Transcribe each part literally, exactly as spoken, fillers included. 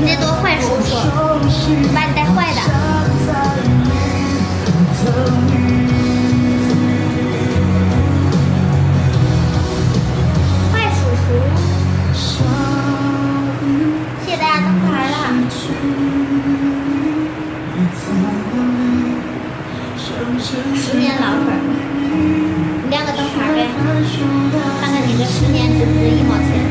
你这多坏叔叔，我把你带坏的。坏叔叔，谢谢大家灯牌了。十年老粉，你亮个灯牌呗，看看你这十年值不值一毛钱。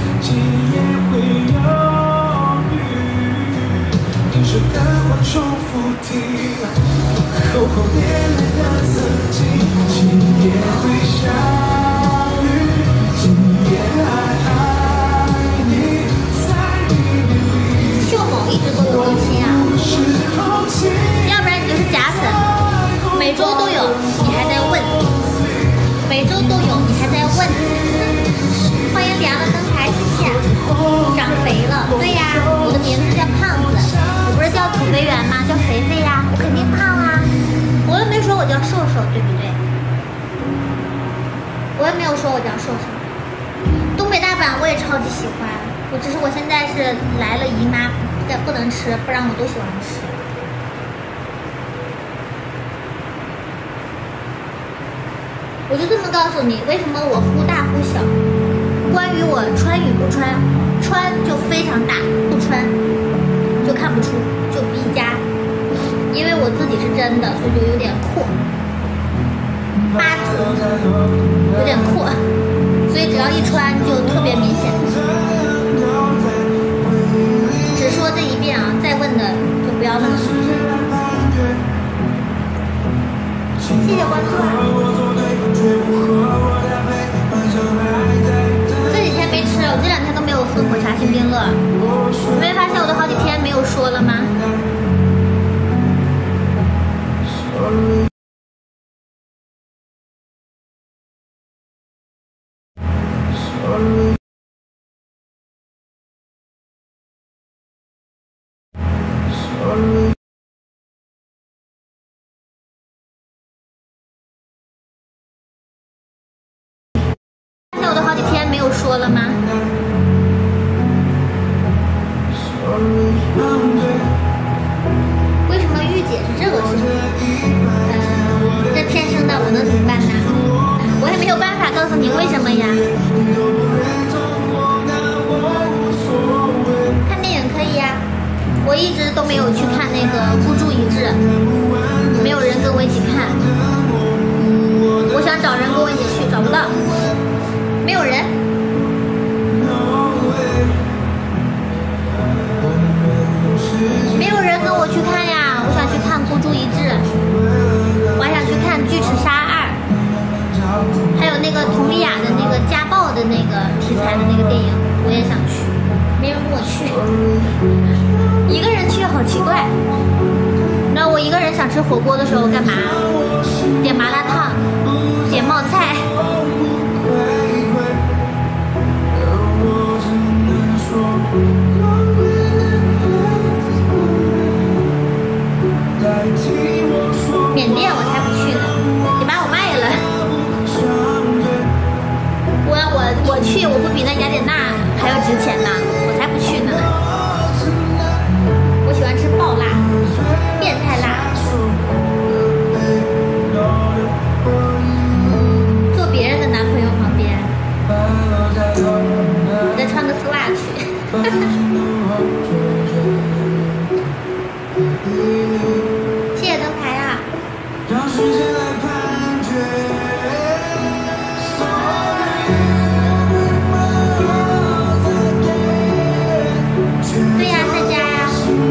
秀某一直都有更新啊，要不然你就是假粉，每周都有，你还在问，每周都有，你还在问。欢迎凉的灯牌，谢谢。长肥了，对呀，我的名字叫胖子，我不是叫土肥圆吗？叫肥肥呀，我肯定胖啊。我又没说我叫瘦瘦，对不对？我也没有说我叫瘦瘦。东北大板我也超级喜欢，我只是我现在是来了姨妈，但不能吃，不然我都喜欢吃。我就这么告诉你，为什么我忽大忽小。关于我穿与不穿，穿就非常大，不穿就看不出，就 B 加。因为我自己是真的，所以就有点阔，八字有点阔，所以只要一穿就特别明显。只说这一遍啊，再问的就不要问了。谢谢关注啊！这几天没吃，我这两天都没有喝抹茶星冰乐。你没发现我都好几天没有说了吗？我都好几天没有说了吗？为什么御姐是这个声音？嗯，这天生的，我能怎么办呢？我也没有办法告诉你为什么呀。看电影可以呀，我一直都没有去看那个《孤注一掷》，没有人跟我一起看。我想找人跟我一起去，找不到。没有人，没有人跟我去看呀！我想去看《孤注一掷》，我还想去看《巨齿鲨二》，还有那个佟丽娅的那个家暴的那个题材的那个电影，我也想去，没人跟我去，一个人去好奇怪。那我一个人想吃火锅的时候干嘛？点麻辣烫，点冒菜。缅甸我才不去呢，你把我卖了。我我我去，我不比那雅典娜还要值钱呢，我才不去呢。我喜欢吃爆辣，变态辣。坐别人的男朋友旁边，我再穿个丝袜去。谢谢灯牌啊！对呀，在家呀。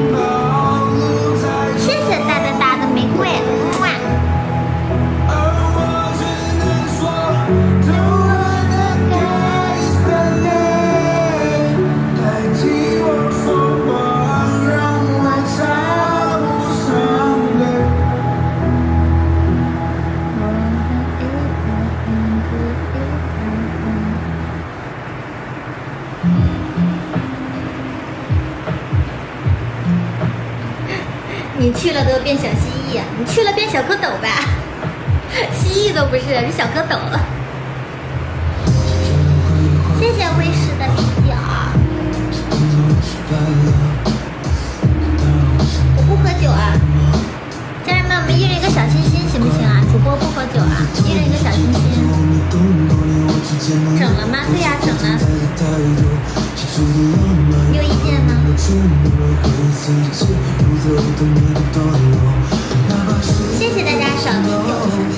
谢谢大大大的玫瑰，哇！你去了都变小蜥蜴，你去了变小蝌蚪吧？蜥蜴都不是，是小蝌蚪。谢谢威士的啤酒。 小心心行不行啊？主播不喝酒啊，一人一个小心心。整了吗？对呀、啊，整了。你有意见吗？谢谢大家赏啤酒，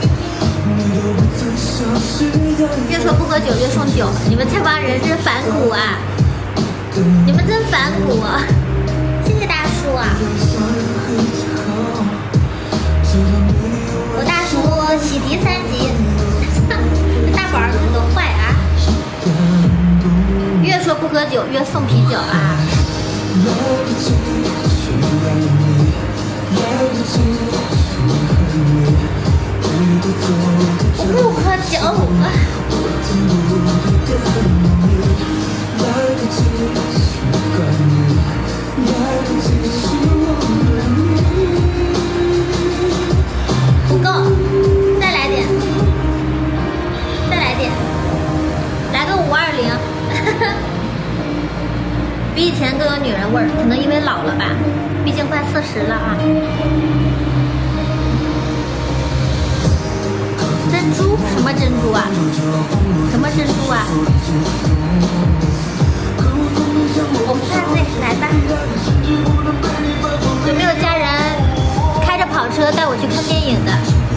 赏心心。越说不喝酒越送酒，你们这帮人是反骨啊！你们真反骨啊！谢谢大叔啊！我大叔喜极三级，大宝儿子多坏啊！越说不喝酒越送啤酒啊！我不喝酒。不够，再来点，再来点，来个五二零，比以前更有女人味儿，可能因为老了吧，毕竟快四十了啊。珍珠？什么珍珠啊？什么珍珠啊？我不怕醉，来吧。有没有家人开着跑车带我去看电影的？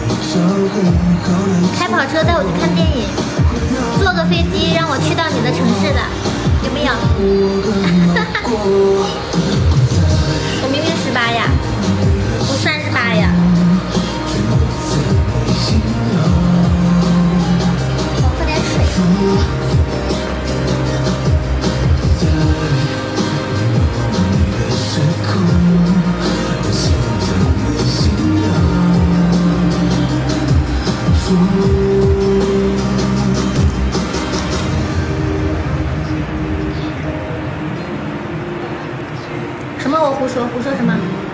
开跑车带我去看电影，坐个飞机让我去到你的城市的，有没有？我明明十八呀，我三十八呀。我喝点水。什么？我胡说？胡说什么？